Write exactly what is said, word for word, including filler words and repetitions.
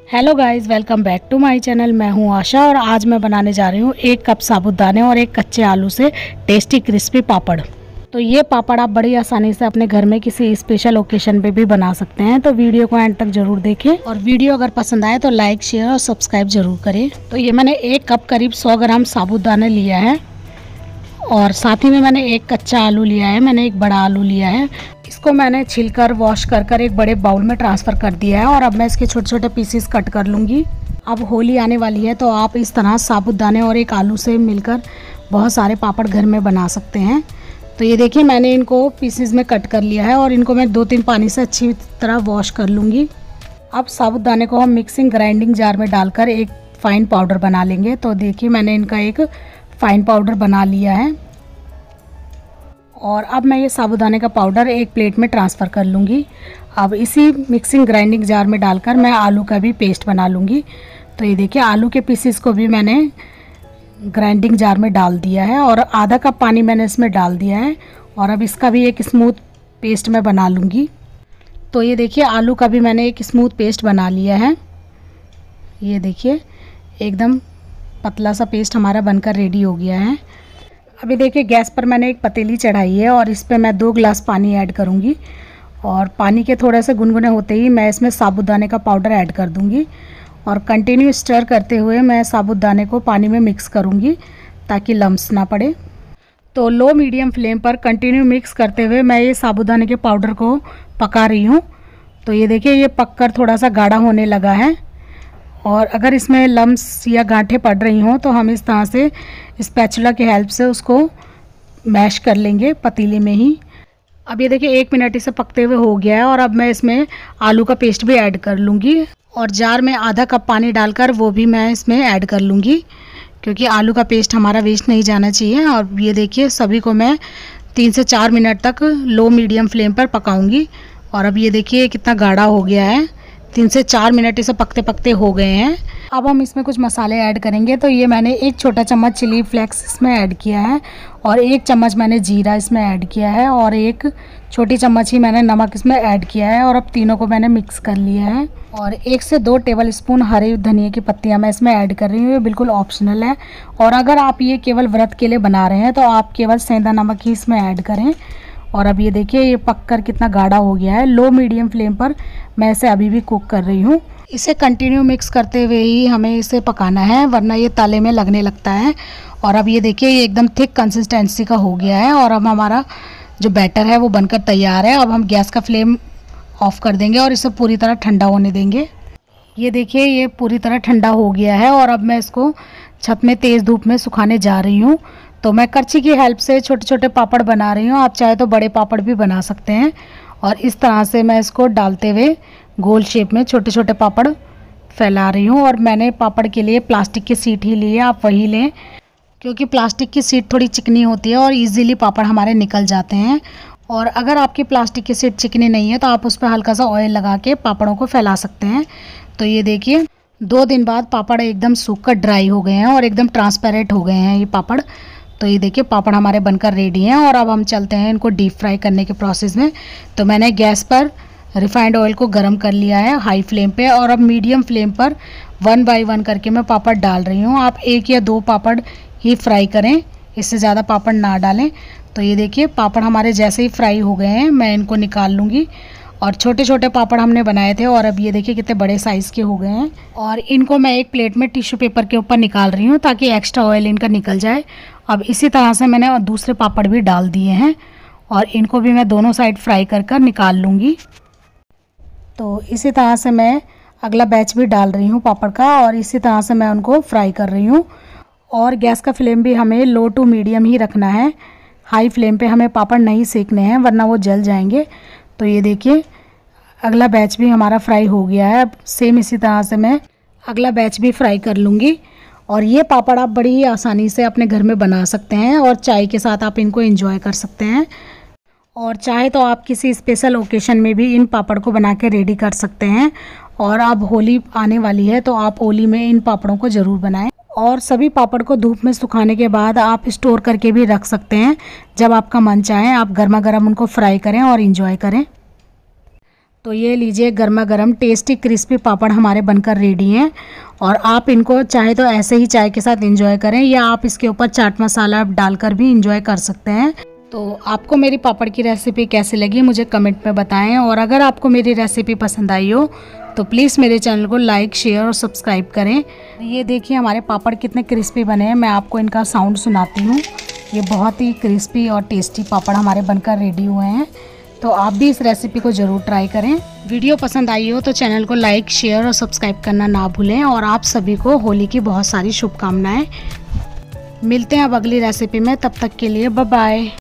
Hello guys, welcome back to my channel. मैं हूं आशा और आज मैं बनाने जा रही हूं एक कप साबूदाने और एक कच्चे आलू से टेस्टी क्रिस्पी पापड़। तो ये पापड़ आप बड़ी आसानी से अपने घर में किसी स्पेशल ओकेशन पे भी बना सकते हैं। तो वीडियो को एंड तक जरूर देखें और वीडियो अगर पसंद आए तो लाइक, शेयर और सब्सक्राइब जरूर करें। तो ये मैंने एक कप करीब सौ ग्राम साबूदाना लिया है और साथ ही में मैंने एक कच्चा आलू लिया है। मैंने एक बड़ा आलू लिया है, इसको मैंने छिलकर वॉश कर कर एक बड़े बाउल में ट्रांसफ़र कर दिया है और अब मैं इसके छोटे छोटे पीसेस कट कर लूँगी। अब होली आने वाली है तो आप इस तरह साबूदाने और एक आलू से मिलकर बहुत सारे पापड़ घर में बना सकते हैं। तो ये देखिए, मैंने इनको पीसेस में कट कर लिया है और इनको मैं दो तीन पानी से अच्छी तरह वॉश कर लूँगी। अब साबूदाने को हम मिक्सिंग ग्राइंडिंग जार में डालकर एक फ़ाइन पाउडर बना लेंगे। तो देखिए, मैंने इनका एक फ़ाइन पाउडर बना लिया है और अब मैं ये साबूदाने का पाउडर एक प्लेट में ट्रांसफ़र कर लूँगी। अब इसी मिक्सिंग ग्राइंडिंग जार में डालकर मैं आलू का भी पेस्ट बना लूँगी। तो ये देखिए, आलू के पीसेस को भी मैंने ग्राइंडिंग जार में डाल दिया है और आधा कप पानी मैंने इसमें डाल दिया है और अब इसका भी एक स्मूथ पेस्ट मैं बना लूँगी। तो ये देखिए, आलू का भी मैंने एक स्मूथ पेस्ट बना लिया है। ये देखिए, एकदम पतला सा पेस्ट हमारा बनकर रेडी हो गया है। अभी देखिए, गैस पर मैंने एक पतीली चढ़ाई है और इस पे मैं दो गिलास पानी ऐड करूँगी और पानी के थोड़े से गुनगुने होते ही मैं इसमें साबूदाने का पाउडर ऐड कर दूँगी और कंटिन्यू स्टर करते हुए मैं साबूदाने को पानी में मिक्स करूँगी ताकि लम्स ना पड़े। तो लो मीडियम फ्लेम पर कंटिन्यू मिक्स करते हुए मैं ये साबूदाने के पाउडर को पका रही हूँ। तो ये देखिए, ये पककर थोड़ा सा गाढ़ा होने लगा है और अगर इसमें लम्स या गांठें पड़ रही हों तो हम इस तरह से स्पैचुला की हेल्प से उसको मैश कर लेंगे पतीले में ही। अब ये देखिए, एक मिनट इसे पकते हुए हो गया है और अब मैं इसमें आलू का पेस्ट भी ऐड कर लूँगी और जार में आधा कप पानी डालकर वो भी मैं इसमें ऐड कर लूँगी क्योंकि आलू का पेस्ट हमारा वेस्ट नहीं जाना चाहिए। और ये देखिए, सभी को मैं तीन से चार मिनट तक लो मीडियम फ्लेम पर पकाऊँगी और अब ये देखिए कितना गाढ़ा हो गया है। तीन से चार मिनट इसे पकते पकते हो गए हैं। अब हम इसमें कुछ मसाले ऐड करेंगे। तो ये मैंने एक छोटा चम्मच चिली फ्लेक्स इसमें ऐड किया है और एक चम्मच मैंने जीरा इसमें ऐड किया है और एक छोटी चम्मच ही मैंने नमक इसमें ऐड किया है और अब तीनों को मैंने मिक्स कर लिया है और एक से दो टेबल स्पून हरे धनिया की पत्तियाँ मैं इसमें ऐड कर रही हूँ। ये बिल्कुल ऑप्शनल है और अगर आप ये केवल व्रत के लिए बना रहे हैं तो आप केवल सेंधा नमक ही इसमें ऐड करें। और अब ये देखिए, ये पककर कितना गाढ़ा हो गया है। लो मीडियम फ्लेम पर मैं इसे अभी भी कुक कर रही हूँ। इसे कंटिन्यू मिक्स करते हुए ही हमें इसे पकाना है वरना ये तले में लगने लगता है। और अब ये देखिए, ये एकदम थिक कंसिस्टेंसी का हो गया है और अब हमारा जो बैटर है वो बनकर तैयार है। अब हम गैस का फ्लेम ऑफ कर देंगे और इसे पूरी तरह ठंडा होने देंगे। ये देखिए, ये पूरी तरह ठंडा हो गया है और अब मैं इसको छत में तेज़ धूप में सुखाने जा रही हूँ। तो मैं करछी की हेल्प से छोटे छोटे पापड़ बना रही हूँ। आप चाहे तो बड़े पापड़ भी बना सकते हैं और इस तरह से मैं इसको डालते हुए गोल शेप में छोटे छोटे पापड़ फैला रही हूँ। और मैंने पापड़ के लिए प्लास्टिक की शीट ही ली है, आप वही लें क्योंकि प्लास्टिक की शीट थोड़ी चिकनी होती है और इजीली पापड़ हमारे निकल जाते हैं। और अगर आपकी प्लास्टिक की शीट चिकनी नहीं है तो आप उस पर हल्का सा ऑयल लगा के पापड़ों को फैला सकते हैं। तो ये देखिए, दो दिन बाद पापड़ एकदम सूख कर ड्राई हो गए हैं और एकदम ट्रांसपेरेंट हो गए हैं ये पापड़। तो ये देखिए, पापड़ हमारे बनकर रेडी हैं और अब हम चलते हैं इनको डीप फ्राई करने के प्रोसेस में। तो मैंने गैस पर रिफाइंड ऑयल को गरम कर लिया है हाई फ्लेम पे और अब मीडियम फ्लेम पर वन बाय वन करके मैं पापड़ डाल रही हूँ। आप एक या दो पापड़ ही फ्राई करें, इससे ज़्यादा पापड़ ना डालें। तो ये देखिए, पापड़ हमारे जैसे ही फ्राई हो गए हैं मैं इनको निकाल लूँगी और छोटे छोटे पापड़ हमने बनाए थे और अब ये देखिए कितने बड़े साइज़ के हो गए हैं और इनको मैं एक प्लेट में टिश्यू पेपर के ऊपर निकाल रही हूँ ताकि एक्स्ट्रा ऑयल इनका निकल जाए। अब इसी तरह से मैंने दूसरे पापड़ भी डाल दिए हैं और इनको भी मैं दोनों साइड फ्राई कर कर निकाल लूँगी। तो इसी तरह से मैं अगला बैच भी डाल रही हूँ पापड़ का और इसी तरह से मैं उनको फ्राई कर रही हूँ। और गैस का फ्लेम भी हमें लो टू मीडियम ही रखना है, हाई फ्लेम पे हमें पापड़ नहीं सेकने हैं वरना वो जल जाएंगे। तो ये देखिए, अगला बैच भी हमारा फ्राई हो गया है। अब सेम इसी तरह से मैं अगला बैच भी फ्राई कर लूँगी और ये पापड़ आप बड़ी ही आसानी से अपने घर में बना सकते हैं और चाय के साथ आप इनको एंजॉय कर सकते हैं। और चाहे तो आप किसी स्पेशल ओकेशन में भी इन पापड़ को बना के रेडी कर सकते हैं। और अब होली आने वाली है तो आप होली में इन पापड़ों को ज़रूर बनाएं और सभी पापड़ को धूप में सुखाने के बाद आप स्टोर करके भी रख सकते हैं। जब आपका मन चाहे आप गर्मा गर्म उनको फ्राई करें और एंजॉय करें। तो ये लीजिए, गर्मा गर्म टेस्टी क्रिस्पी पापड़ हमारे बनकर रेडी हैं। और आप इनको चाहे तो ऐसे ही चाय के साथ एंजॉय करें, या आप इसके ऊपर चाट मसाला डालकर भी एंजॉय कर सकते हैं। तो आपको मेरी पापड़ की रेसिपी कैसी लगी मुझे कमेंट में बताएं। और अगर आपको मेरी रेसिपी पसंद आई हो तो प्लीज़ मेरे चैनल को लाइक, शेयर और सब्सक्राइब करें। ये देखिए हमारे पापड़ कितने क्रिस्पी बने हैं। मैं आपको इनका साउंड सुनाती हूँ। ये बहुत ही क्रिस्पी और टेस्टी पापड़ हमारे बनकर रेडी हुए हैं। तो आप भी इस रेसिपी को ज़रूर ट्राई करें। वीडियो पसंद आई हो तो चैनल को लाइक, शेयर और सब्सक्राइब करना ना भूलें। और आप सभी को होली की बहुत सारी शुभकामनाएं। मिलते हैं अब अगली रेसिपी में, तब तक के लिए बाय बाय।